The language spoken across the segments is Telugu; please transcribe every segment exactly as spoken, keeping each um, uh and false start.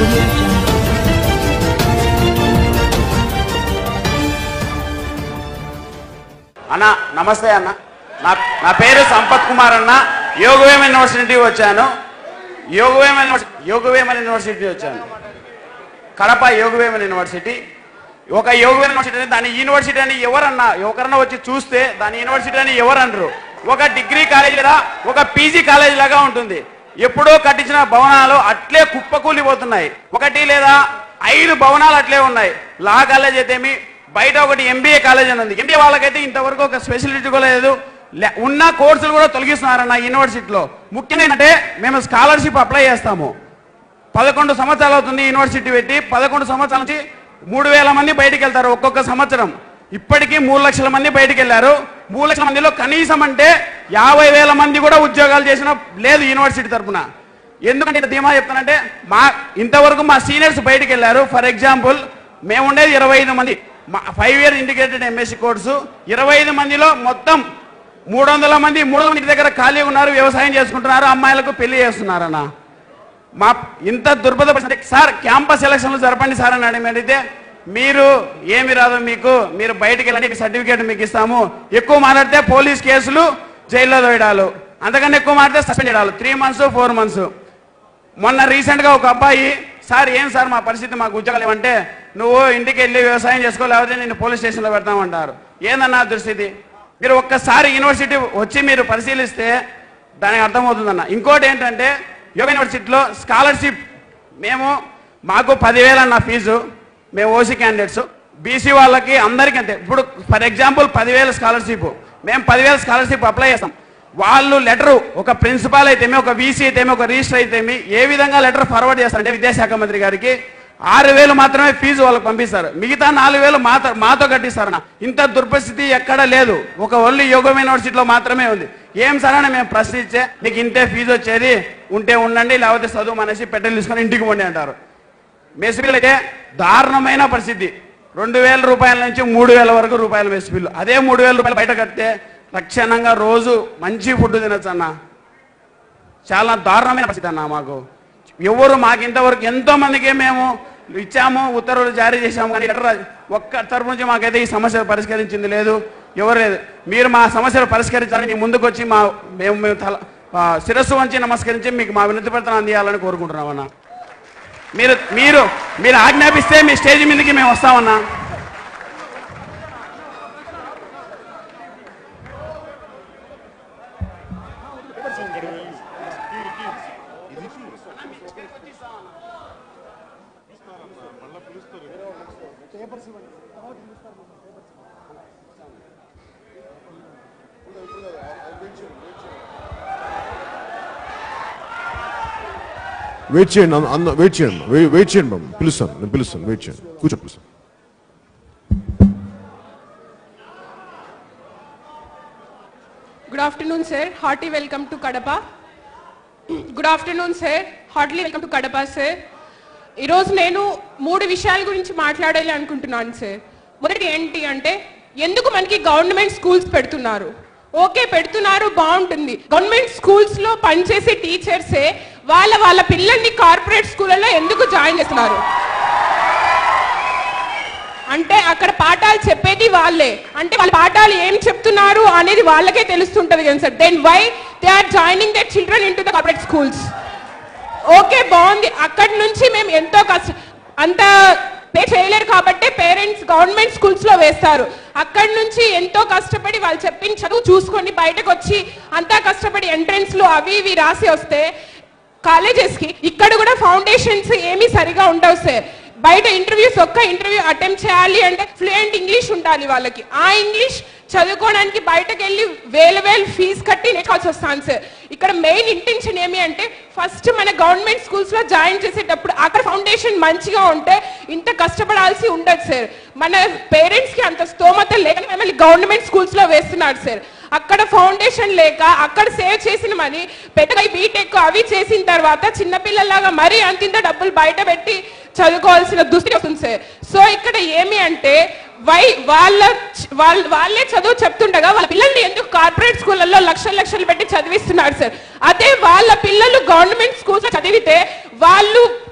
అన్న నమస్తే అన్న, నా నా పేరు సంపత్ కుమార్ అన్న. యోగవేమ యూనివర్సిటీ వచ్చాను. యోగవేమ యోగవేమ యూనివర్సిటీ వచ్చాను కడప యోగవేమ యూనివర్సిటీ. ఒక యోగవేమ యూనివర్సిటీ దాని యూనివర్సిటీ అని ఎవరన్నా ఎవరన్నా వచ్చి చూస్తే దాని యూనివర్సిటీ అని ఎవరన్నారు? ఒక డిగ్రీ కాలేజ్ లేదా ఒక పీజీ కాలేజ్ లాగా ఉంటుంది. ఎప్పుడో కట్టించిన భవనాలు అట్లే కుప్పకూలిపోతున్నాయి. ఒకటి లేదా ఐదు భవనాలు అట్లే ఉన్నాయి. లా కాలేజ్ అయితేమి, బయట ఒకటి ఎంబీఏ కాలేజ్ అని ఉంది. ఎంబీఏ వాళ్ళకైతే ఇంతవరకు ఒక స్పెషలిటీ కూడా లేదు. ఉన్న కోర్సులు కూడా తొలగిస్తున్నారన్న యూనివర్సిటీలో. ముఖ్యంగా ఏంటంటే మేము స్కాలర్షిప్ అప్లై చేస్తాము. పదకొండు సంవత్సరాలు అవుతుంది యూనివర్సిటీ పెట్టి. పదకొండు సంవత్సరాల నుంచి మూడు వేల మంది బయటికి వెళ్తారు ఒక్కొక్క సంవత్సరం. ఇప్పటికీ మూడు లక్షల మంది బయటికి వెళ్ళారు. మూడు లక్షల మందిలో కనీసం అంటే యాభై వేల మంది కూడా ఉద్యోగాలు చేసిన లేదు యూనివర్సిటీ తరఫున. ఎందుకంటే ఇంత ధీమా చెప్తానంటే మా ఇంతవరకు మా సీనియర్స్ బయటికి వెళ్ళారు. ఫర్ ఎగ్జాంపుల్ మేము ఉండేది ఇరవై ఐదు మంది, మా five year integrated MSc course. ఇరవై ఐదు మందిలో మొత్తం మూడు వందల మంది మూడు వందల మంది దగ్గర ఖాళీ ఉన్నారు, వ్యవసాయం చేసుకుంటున్నారు, అమ్మాయిలకు పెళ్లి చేస్తున్నారన్న. మా ఇంత దుర్భర పరిస్థితి. సార్ క్యాంపస్ ఎలక్షన్లు జరపండి సార్ అని అడిగితే మీరు ఏమి రాదు, మీకు మీరు బయటికి వెళ్ళండి, సర్టిఫికేట్ మీకు ఇస్తాము. ఎక్కువ మాట్లాడితే పోలీస్ కేసులు, జైల్లో వేయడాలు, అంతకన్నా ఎక్కువ మాట్లాడితే సస్పెండ్ చేయడాలు, త్రీ మంత్స్ ఫోర్ మంత్స్. మొన్న రీసెంట్గా ఒక అబ్బాయి, సార్ ఏం సార్ మా పరిస్థితి, మాకు ఉద్యోగాలు ఏమంటే నువ్వు ఇంటికి వెళ్ళి వ్యవసాయం చేసుకో, లేకపోతే నేను పోలీస్ స్టేషన్లో పెడతామంటారు. ఏందన్నా దుస్థితి? మీరు ఒక్కసారి యూనివర్సిటీ వచ్చి మీరు పరిశీలిస్తే దానికి అర్థమవుతుందన్న. ఇంకోటి ఏంటంటే యోగ యూనివర్సిటీలో స్కాలర్షిప్ మేము మాకు పదివేలు అన్న ఫీజు. మేము ఓసీ క్యాండిడేట్స్, బీసీ వాళ్ళకి అందరికీ అంతే. ఇప్పుడు ఫర్ ఎగ్జాంపుల్ పదివేల స్కాలర్షిప్, మేము పదివేల స్కాలర్షిప్ అప్లై చేస్తాం. వాళ్ళు లెటరు ఒక ప్రిన్సిపాల్ అయితేమి, ఒక వీసీ అయితేమి, ఒక రిజిస్టర్ అయితేమి ఏ విధంగా లెటర్ ఫార్వర్డ్ చేస్తారంటే విద్యాశాఖ మంత్రి గారికి ఆరు వేలు మాత్రమే ఫీజు వాళ్ళకి పంపిస్తారు. మిగతా నాలుగు వేలు మాతో మాతో కట్టిస్తారన్న. ఇంత దుర్పరిస్థితి ఎక్కడ లేదు, ఒక ఓన్లీ యోగం యూనివర్సిటీలో మాత్రమే ఉంది. ఏం సార్ అని మేము ప్రశ్నించే మీకు ఇంతే ఫీజు వచ్చేది, ఉంటే ఉండండి, లేకపోతే చదువు అనేసి పెట్రోల్ తీసుకొని ఇంటికి పోండి అంటారు. మెస్ బిల్లు అయితే దారుణమైన పరిస్థితి. రెండు వేల రూపాయల నుంచి మూడు వేల వరకు రూపాయల మెస్ బిల్లు. అదే మూడు వేల రూపాయలు బయట కడితే లక్షణంగా రోజు మంచి ఫుడ్ తినచ్చు అన్న. చాలా దారుణమైన పరిస్థితి అన్న. మాకు ఎవరు మాకు ఇంతవరకు ఎంతో మందికి మేము ఇచ్చాము, ఉత్తర్వులు జారీ చేశాము, కానీ ఒక్క తరపు నుంచి మాకైతే ఈ సమస్య పరిష్కరించింది లేదు, ఎవరు లేదు. మీరు మా సమస్యలు పరిష్కరించాలని ముందుకు వచ్చి మా మేము మేము తల శిరస్సు వంచి నమస్కరించి మీకు మా వినతి పత్రం అందియాలని కోరుకుంటున్నామన్నా. మీరు మీరు మీరు ఆజ్ఞాపిస్తే మీ స్టేజ్ మీదకి మేము వస్తామన్నా. వెయిట్ చేయండి అన్న, వెయిట్ చేయండి వెయిట్ చేయండి బాబు, పిలుస్తాను నేను పిలుస్తాను, వెయిట్ చేయండి, కూర్చో పిలుస్తాను. Good afternoon, sir. Hearty welcome to Kadapa. Good afternoon, sir. Heartily welcome to Kadapa, sir. ఈరోజు నేను మూడు విషయాల గురించి మాట్లాడాలి అనుకుంటున్నాను సార్. మొదటి ఏంటి అంటే, ఎందుకు మనకి గవర్నమెంట్ స్కూల్స్ పెడుతున్నారు? ఓకే పెడుతున్నారు, బాగుంటుంది. గవర్నమెంట్ స్కూల్స్ లో పనిచేసే టీచర్సే వాళ్ళ వాళ్ళ పిల్లల్ని కార్పొరేట్ స్కూళ్ళలో ఎందుకు జాయిన్ చేస్తున్నారు? అంటే అక్కడ పాఠాలు చెప్పేది వాళ్ళే, అంటే వాళ్ళ పాఠాలు ఏం చెప్తున్నారు అనేది వాళ్ళకే తెలుస్తుంటది కదా sir. Then why they are joining their children into the corporate schools? Okay బాగుంది, అక్కడి నుంచి మేము ఎంతో కష్ట అంత పే చేయలేరు కాబట్టి పేరెంట్స్ గవర్నమెంట్ స్కూల్స్ లో వేస్తారు. అక్కడి నుంచి ఎంతో కష్టపడి వాళ్ళు చెప్పిన చదువు చూసుకొని బయటకు వచ్చి అంతా కష్టపడి ఎంట్రన్స్ లో అవి ఇవి రాసి వస్తే కాలేజెస్ కి ఇక్కడ కూడా ఫౌండేషన్స్ ఏమీ సరిగా ఉండవు సార్. బయట ఇంటర్వ్యూస్ ఒక్క ఇంటర్వ్యూ అటెంప్ట్ చేయాలి అంటే ఫ్లూయెంట్ ఇంగ్లీష్ ఉండాలి వాళ్ళకి. ఆ ఇంగ్లీష్ చదువుకోవడానికి బయటకు వెళ్ళి వేల వేలు ఫీజు కట్టి నేర్చుకోవాల్సి వస్తాను సార్. ఇక్కడ మెయిన్ ఇంటెన్షన్ ఏమి అంటే, ఫస్ట్ మన గవర్నమెంట్ స్కూల్స్ లో జాయిన్ చేసేటప్పుడు అక్కడ ఫౌండేషన్ మంచిగా ఉంటే ఇంత కష్టపడాల్సి ఉండదు సార్. మన పేరెంట్స్ కి అంత స్తోమత లేక మిమ్మల్ని గవర్నమెంట్ స్కూల్స్ లో వేస్తున్నారు సార్. అక్కడ ఫౌండేషన్ లేక అక్కడ సేవ్ చేసిన మనీ పెద్దగా బీటెక్ అవి చేసిన తర్వాత చిన్నపిల్లలాగా మరీ అంతింత డబ్బులు బయట పెట్టి చదువుకోవాల్సిన దుస్థితి వస్తుంది సార్. సో ఇక్కడ ఏమి అంటే, వై వాళ్ళ వాళ్ళ వాళ్ళే చదువు చెప్తుండగా వాళ్ళ పిల్లల్ని ఎందుకు కార్పొరేట్ స్కూళ్ళల్లో లక్షలు లక్షలు పెట్టి చదివిస్తున్నారు సార్? అదే వాళ్ళ పిల్లలు గవర్నమెంట్ స్కూల్స్ చదివితే వాళ్ళు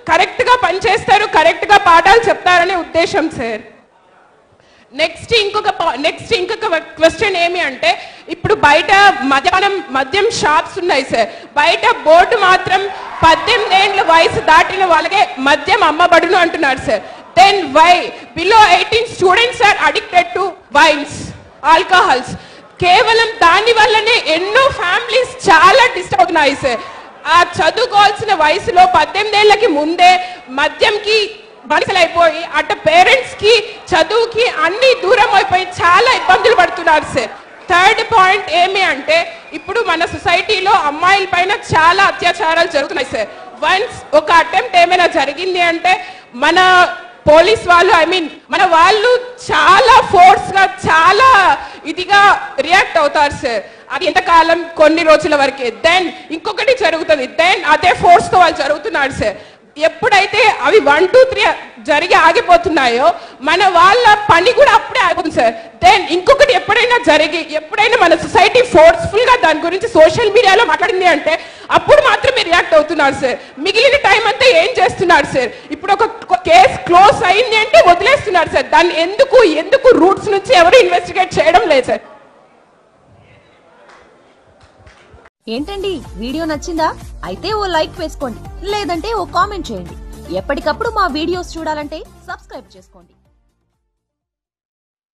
కరెక్ట్ గా పనిచేస్తారు, కరెక్ట్ గా పాఠాలు చెప్తారనే ఉద్దేశం సార్. నెక్స్ట్ ఇంకొక నెక్స్ట్ ఇంకొక క్వశ్చన్ ఏమి అంటే, ఇప్పుడు బయట మద్యపానం మద్యం షాప్స్ ఉన్నాయి సార్, బయట బోర్డు మాత్రం పద్దెనిమిది ఏళ్ళ వయసు దాటిన వాళ్ళకే మద్యం అమ్మబడును అంటున్నారు sir. Then why below eighteen students are addicted to wines, alcohols? కేవలం దాని వల్లనే ఎన్నో ఫ్యామిలీస్ చాలా డిస్టర్బ్ అవుతున్నాయి సార్. ఆ చదువుకోవాల్సిన వయసులో పద్దెనిమిది ఏళ్ళకి ముందే మద్యంకి బానిసలైపోయి అటు పేరెంట్స్ కి చదువుకి అన్ని దూరం అయిపోయి చాలా ఇబ్బందులు పడుతున్నారు సార్. థర్డ్ పాయింట్ ఏమి అంటే, ఇప్పుడు మన సొసైటీలో అమ్మాయిల పైన చాలా అత్యాచారాలు జరుగుతున్నాయి సార్. వన్స్ ఒక అటెంప్ట్ ఏమైనా జరిగింది అంటే మన పోలీస్ వాళ్ళు ఐ మీన్ మన వాళ్ళు చాలా ఫోర్స్ గా చాలా ఇదిగా రియాక్ట్ అవుతారు సార్. అది ఎంతకాలం, కొన్ని రోజుల వరకే. దెన్ ఇంకొకటి జరుగుతుంది, దెన్ అదే ఫోర్స్ తో వాళ్ళు జరుగుతున్నారు సార్. ఎప్పుడైతే అవి వన్ టూ త్రీ జరిగి ఆగిపోతున్నాయో మన వాళ్ళ పని కూడా అప్పుడే ఆగిపోతుంది సార్. దెన్ ఇంకొకటి ఎప్పుడైనా జరిగి ఎప్పుడైనా మన సొసైటీ ఫోర్స్ఫుల్ గా దాని గురించి సోషల్ మీడియాలో మాట్లాడింది అంటే అప్పుడు మాత్రమే రియాక్ట్ అవుతున్నారు సార్. మిగిలిన టైం అంతా ఏం చేస్తున్నారు సార్? ఇప్పుడు ఒక కేసు క్లోజ్ అయింది అంటే వదిలేస్తున్నారు సార్. దాన్ని ఎందుకు ఎందుకు రూట్స్ నుంచి ఎవరు ఇన్వెస్టిగేట్ చేయడం లేదు సార్. ఏంటండి, వీడియో నచ్చిందా? అయితే ఓ లైక్ వేసుకోండి, లేదంటే ఓ కామెంట్ చేయండి. ఎప్పటికప్పుడు మా వీడియోస్ చూడాలంటే సబ్స్క్రైబ్ చేసుకోండి.